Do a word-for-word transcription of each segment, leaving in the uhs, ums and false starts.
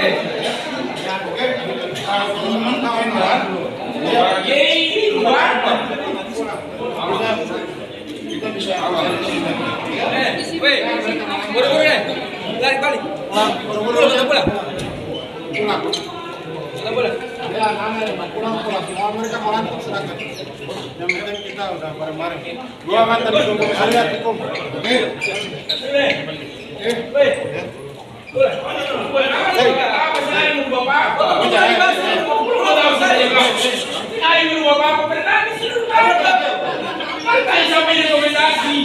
Lari balik. Pulang, pulang, pulang. Pulang. Pulang, pulang. Ya, pulang, pulang. Semua mereka mau lanjut silakan. Yang penting kita udah bareng-bareng. Gua mantan dukung saya dukung. Oke. Oke. Oke. Apa saya mau bapak? Ayo bapak pernah di sini. Partai sampai rekomendasi.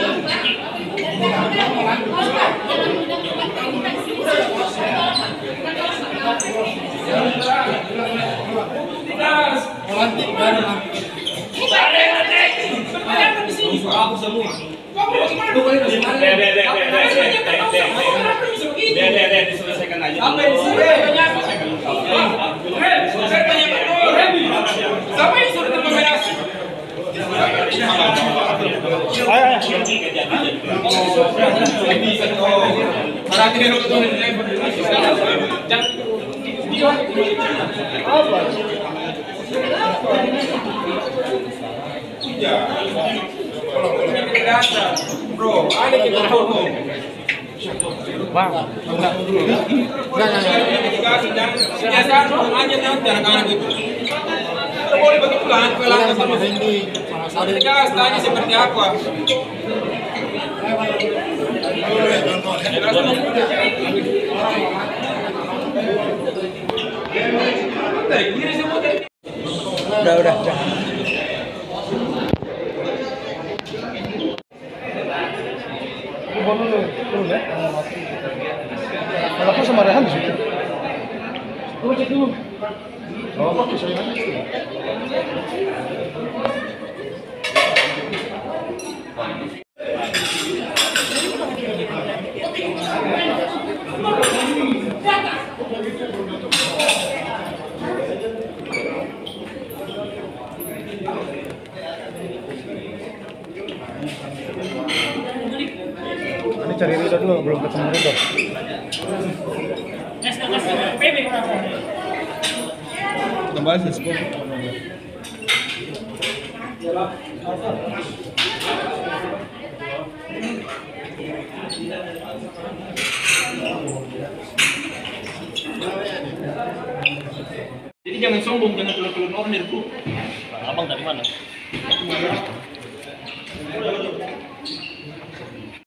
Aku semua. Diselesaikan aja. Sampai di sini. Saya tanya siapa yang suruh rekomendasi? Bro, ada kita hukum. Bang, enggak dulu. Enggak, enggak. Biasa aja jangan gitu. Kita boleh begitu kan, pelan sama Hendy. Tegas tanya seperti apa? Udah, udah, udah. Dulu dulu ya. Kalau aku sama Rehan di situ. Tunggu cek dulu. Oh, apa bisa ini? Ini cari Ridho dulu, belum ketemu Ridho. Kembali ke sekolah. Jadi jangan sombong, jangan keluar-keluar order, Bu. Abang dari mana?